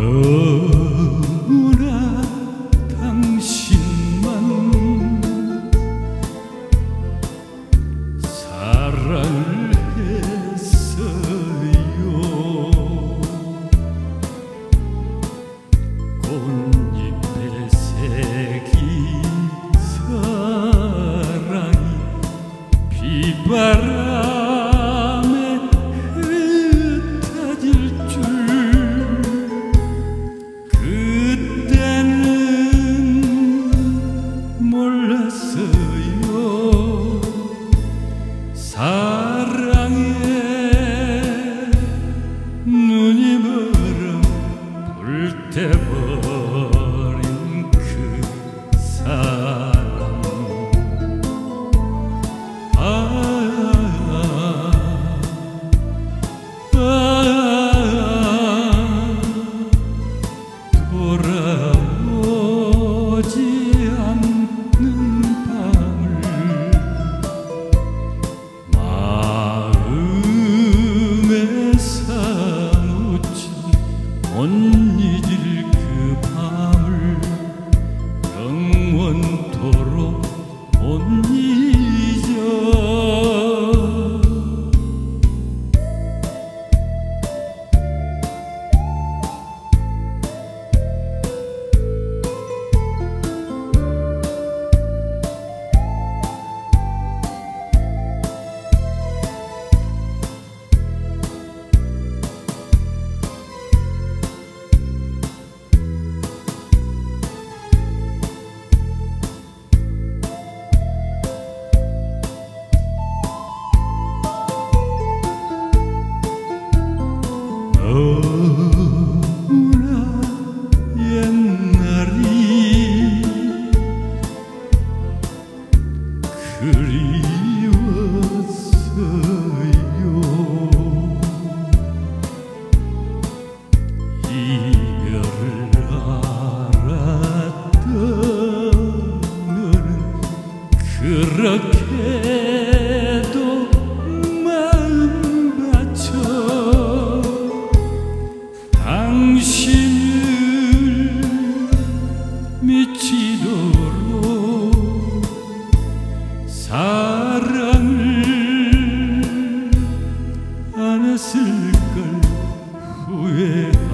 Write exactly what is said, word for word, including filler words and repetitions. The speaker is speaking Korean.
너무나 당신만 사랑을 했어요. 꽃잎에 새긴 사랑이 비바람에 흩어질 줄 그때는 몰랐어요. 사랑에 눈이 멀어 불태버린 그 사람. 아, 아, 돌아오지 않는 밤을 마음에 사무치 못 잊을 그 밤을 영원토록 못 잊어. 너무나 옛날이 그리웠어요. 이별을 알았다면 그렇게도 마음 바쳐 당신을 미치도록 사랑을 안 했을 걸 후회하